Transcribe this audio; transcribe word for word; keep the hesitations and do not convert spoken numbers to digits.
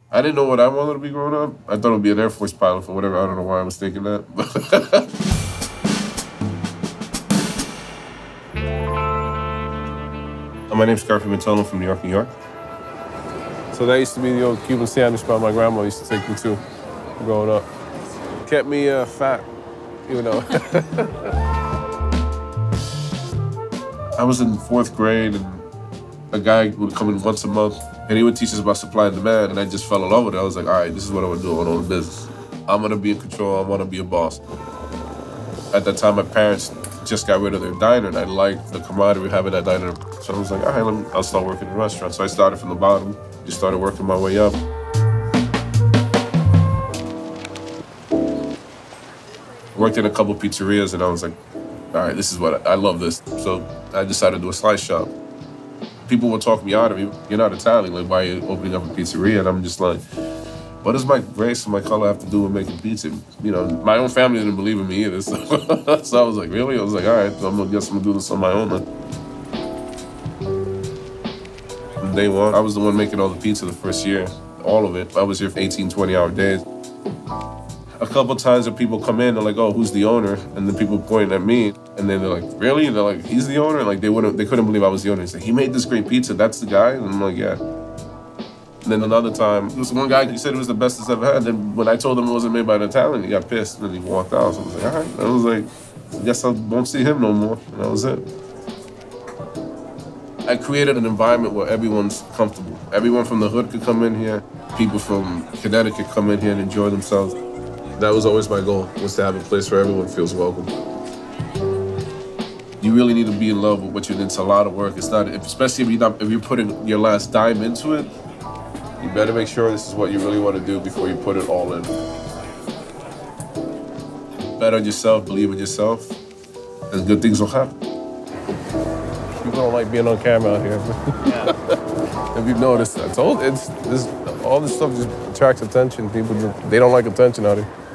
I didn't know what I wanted to be growing up. I thought it would be an Air Force pilot for whatever. I don't know why I was thinking that. My name's Scarr Pimentel. I'm from New York, New York. So that used to be the old Cuban sandwich spot my grandma used to take me to growing up. Kept me uh, fat, you know. I was in fourth grade, and a guy would come in once a month, and he would teach us about supply and demand, and I just fell in love with it. I was like, all right, this is what I want to do. I want to own a business. I'm going to be in control. I want to be a boss. At that time, my parents just got rid of their diner, and I liked the camaraderie of having that diner. So I was like, all right, let me, I'll start working in a restaurant. So I started from the bottom, just started working my way up. Worked in a couple pizzerias, and I was like, all right, this is what I, I love this. So I decided to do a slice shop. People would talk me out of it. You're not Italian, like, why are you opening up a pizzeria? And I'm just like, what does my race and my color have to do with making pizza? You know, my own family didn't believe in me either. So, so I was like, really? I was like, all right, I'm gonna guess I'm gonna do this on my own then. From day one, I was the one making all the pizza the first year, all of it. I was here for eighteen, twenty hour days. A couple times when people come in, they're like, oh, who's the owner? And then people point at me, and then they're like, really? And they're like, he's the owner? And like, they wouldn't, they couldn't believe I was the owner. They said, he made this great pizza, that's the guy? And I'm like, yeah. And then another time, there was one guy, he said it was the best he's ever had. Then when I told him it wasn't made by an Italian, he got pissed, and then he walked out. So I was like, all right. I was like, I guess I won't see him no more. And that was it. I created an environment where everyone's comfortable. Everyone from the hood could come in here. People from Connecticut come in here and enjoy themselves. That was always my goal, was to have a place where everyone feels welcome. You really need to be in love with what you're doing. It's a lot of work. It's not, especially if you're, not, if you're putting your last dime into it, you better make sure this is what you really want to do before you put it all in. Bet on yourself, believe in yourself, and good things will happen. People don't like being on camera out here. Yeah. If you've noticed, I told it's, it's all this stuff just attracts attention. People, just, they don't like attention out here.